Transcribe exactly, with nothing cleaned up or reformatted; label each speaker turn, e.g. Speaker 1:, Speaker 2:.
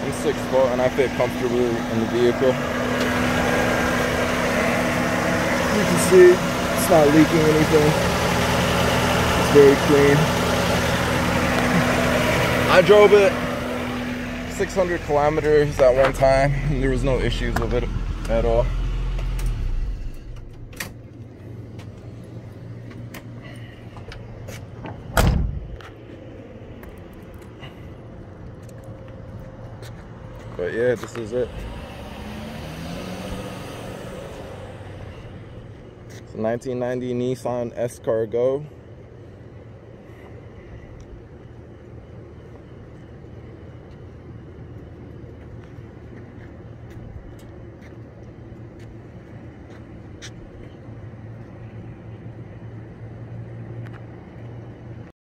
Speaker 1: I'm six foot and I fit comfortably in the vehicle. You can see it's not leaking anything. It's very clean. I drove it six hundred kilometers at one time and there was no issues with it at all. But yeah, this is it. It's a nineteen ninety Nissan S Cargo.